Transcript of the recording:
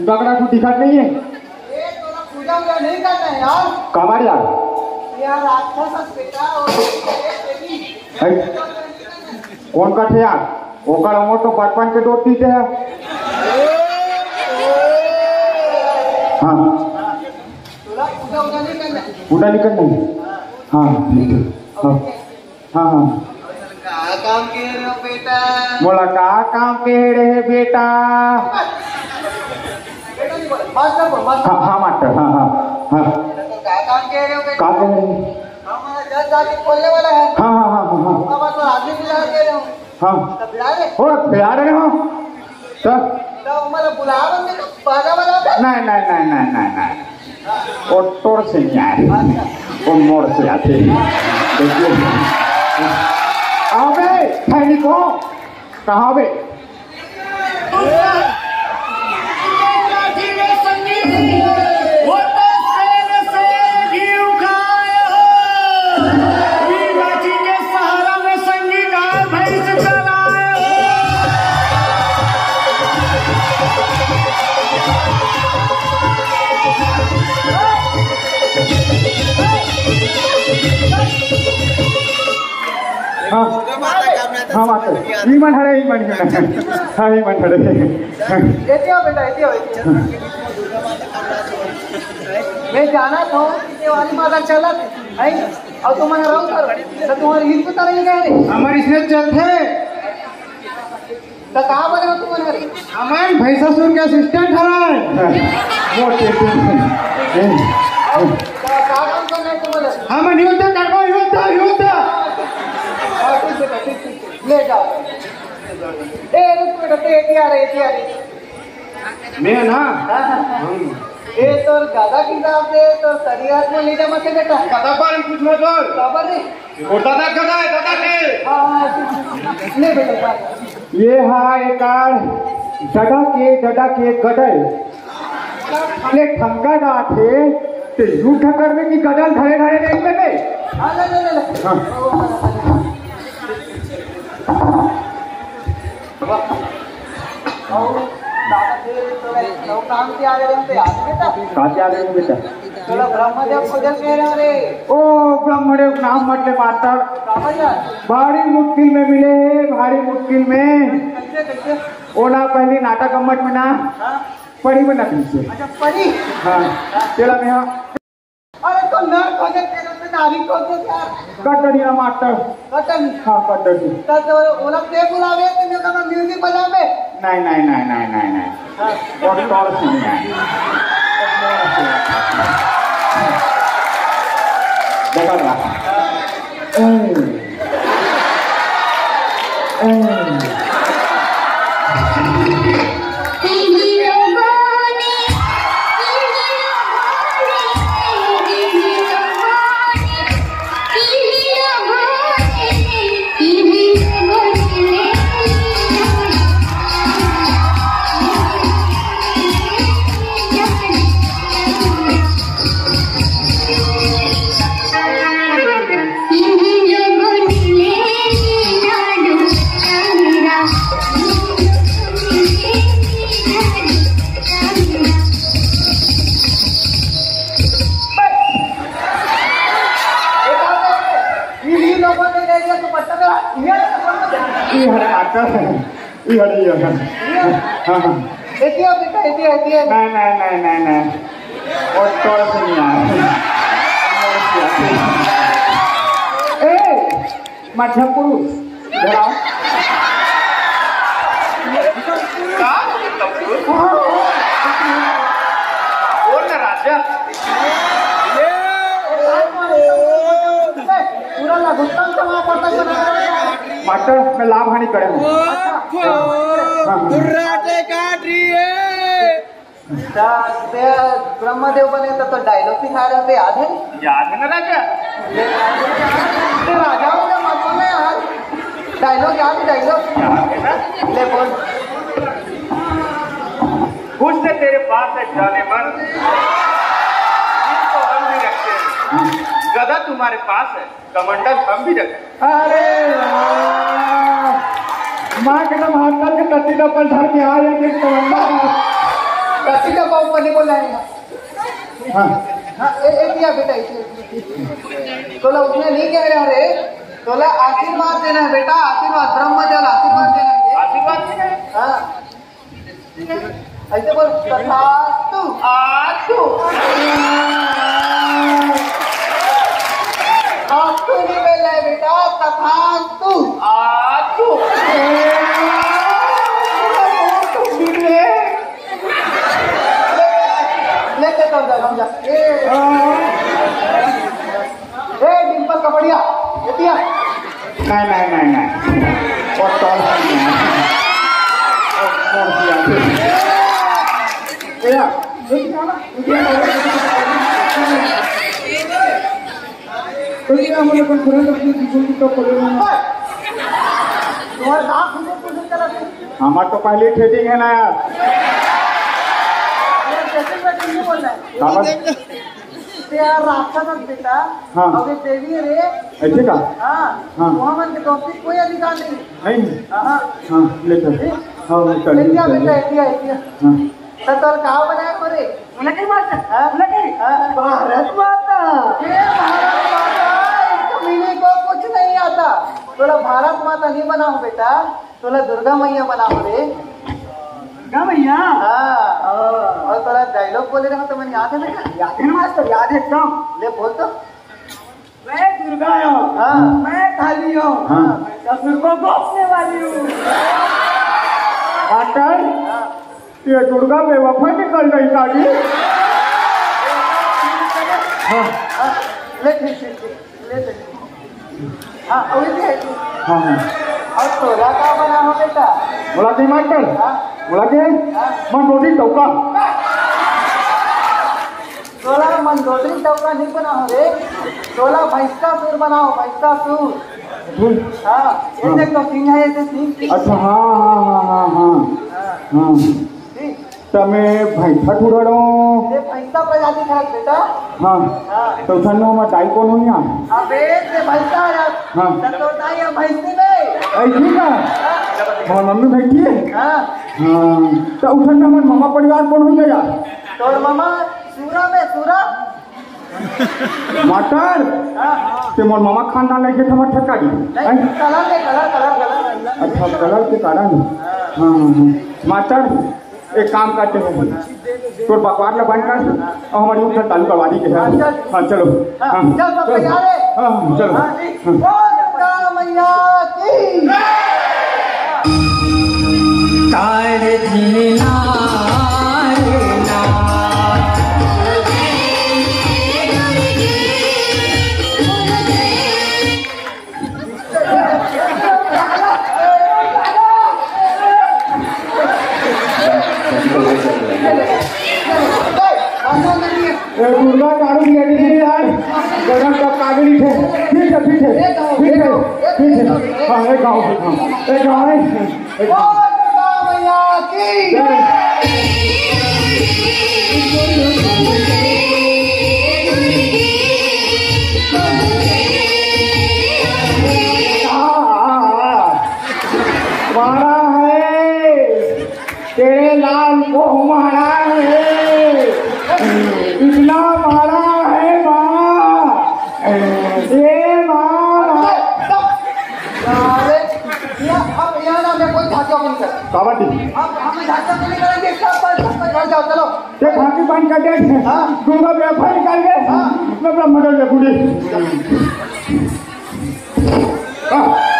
पकड़ा तू दिखत नहीं है। ये तोरा पूजा वूजा नहीं करना है यार। कबाड़ यार राक्षस बेटा कौन कटे यार ओकर उम्र तो 55 के दो पीते है। हाँ पूजा नहीं करना है। हाँ हाँ हाँ काम के रहे हो बेटा। बोला का काम के रहे बेटा। हाँ हाँ मास्टर हाँ हाँ हाँ काम के रहे हो बेटा। का कह रहे हैं। हमारा जज जाके खोलने वाला है। हाँ हाँ हाँ हाँ हाँ अब तो आदमी बुला के रहे हो। हाँ तब बुला रहे हो बिहार रहे हो तो हमारा बुला बंदे तो बाजा बजा। नहीं वो तोड़ से नहीं आए वो मोड़ से आते देखिए। अबे सैनिकों कहाँ बे हाँ मास्टर ईमान हरे ईमान हाँ ईमान हरे ऐसे हो बेटा ऐसे हो। मैं जाना था कि वाली माता चला है और तुम्हारा राउंड कर तो तुम्हारी हिल पता नहीं गए रे हमारी इसमें चलते तो कहाँ बने हो तुम्हारे हमारे भैंसासुर के असिस्टेंट हमारे मोटे कहाँ काम करना है तुम्हारे। हम युद्ध करवा युद्ध ले जाओ ए रुक बेटा ते आ रही मैं ना ए तो गादा की दाब दे तो सरियात में ले जा मत बेटा। पता पर कुछ मत बोल खबर नहीं वो दादा गदा है दादा के हां ले बेटा। ये हां एक डडा के गदल ले ठंगा ना थे ते झूठा करने की गदल धरे नहीं लगे। हां ले हां और दादा थे तो काम के आ रहे थे याद बेटा। कहाँ से आ रहे हैं बेटा। चलो ब्रह्मदेव पूजन कह रहे रे ओ ब्रह्मदेव नाम मत ले मास्टर समझ आ भारी मुश्किल में मिले भारी मुश्किल में कैसे ओला पहली नाटक अम्मट में ना पढ़ी में ना पीछे। अच्छा पढ़ी हाँ चला मैं हाँ अरे तो नर खोजे तेरे से नारी खोजे यार कटड़ी ना मास्टर कटन हाँ कटड़ी तो ओला ते बुलावे तुझे कब म्यूजिक बजावे नहीं और टॉर से नहीं आए देखा था नहीं और टॉर से नहीं आए मध्य पुरुष जरा पूरा लघुत्तम समा पड़ता मास्टर मैं लाभ हानि करे हूँ ब्रह्मदेव बने तो डायलॉग सिखा रहे थे याद है ना राजा राजा का मतलब है यार डायलॉग याद है डायलॉग ले बोल कुछ से तेरे पास है जाने मन इसको हम भी रखते हैं गदा तुम्हारे पास है कमंडल हम भी रखते। अरे माँ के नाम हाथ के तत्ती पर धर के आ जाएंगे कमंडल कसी का पाव पनी बोल रहे हैं हाँ हाँ ए दिया बेटा तोला उसने नहीं कह रहा रे तोला आशीर्वाद देना है बेटा आशीर्वाद ब्रह्मजल आशीर्वाद देना है आशीर्वाद देना है हाँ ऐसे बोल तथास्तु आस्तु आस्तु नहीं बोल रहा है बेटा तथास्तु आस्तु लेते तो समझा ए डिंपल कपड़िया लेतिया नहीं और टॉल हमार तो पहले ट्रेडिंग है ना यार यार राक्षस बेटा हाँ। अभी देवी रे ऐसे का हाँ हाँ। वहाँ मन के दोस्ती कोई अधिकार नहीं नहीं हाँ हाँ ले चल हाँ चल एतिया बेटा एतिया हाँ तोर कहा बनाया करे मुलाकी माता हाँ? मुलाकी भारत माता ये भारत माता इसको मिले को कुछ नहीं आता तोला भारत माता नहीं बनाओ बेटा तोला दुर्गा मैया बनाओ रे क्या भैया हाँ और तोला डायलॉग बोले रहा तो मैंने याद है बेटा याद है ना मास्टर याद है एकदम ले बोल तो मैं दुर्गा हूँ हाँ मैं काली हूँ हाँ ससुर को गोपने वाली हूँ मास्टर ये दुर्गा बेवफा निकल गई काली हाँ हाँ ले ठीक ले हाँ अभी भी है हाँ हाँ और तोला का बना हो बेटा बोला कि मास्टर हाँ बोला कि मन रोटी चौका तोला मंदोदरी चौका नहीं बना हो रे तोला भैंस का सूर बनाओ भैंस का सूर हाँ ये देख तो सिंह है ये सिंह अच्छा हाँ हाँ हाँ हाँ हाँ हाँ ठीक તમે ભૈંસા ઠુરાડો ये भैंसा प्रजाति खरक बेटा हाँ हाँ तो थनो में दाई को नहीं आ अबे से भैंसा है हाँ तो दाई या भैंसी में ऐसी का और मम्मी बैठी है हाँ हाँ तो उठन में हमारे मामा परिवार कौन हो गया तोर मामा सूरा में सूरा मास्टर हाँ ते मोर मामा खानदान नहीं के हमारे ठक्का दी नहीं कलर में कलर अच्छा कलर के कारण हाँ हाँ हाँ मास्टर एक काम करते हैं तो बकवास में बंद कर और हमारी उठन चालू करवा दी हाँ चलो हाँ चल सब तैयार है हाँ चलो हाँ ठीक बोल दुर्गा मैया की तारे धीना दुर्गा दारू लेडी थी यार गरम कप कागड़ी थे ठीक है ठीक है ठीक है ठीक है हाँ एक गाँव है बोल दुर्गा मैया की मारा है तेरे लाल को मारा है इतना मारा है माँ ये माँ अरे अब यहाँ ना मैं कोई झाँकियों नहीं कर कबड्डी अब हम झाँकियों नहीं करेंगे सब घर जाओ चलो ये खाकी बंद कर दे हाँ। दूंगा व्यवहार निकाल दे हाँ। मैं ब्रह्मचर्य बुढ़ी हाँ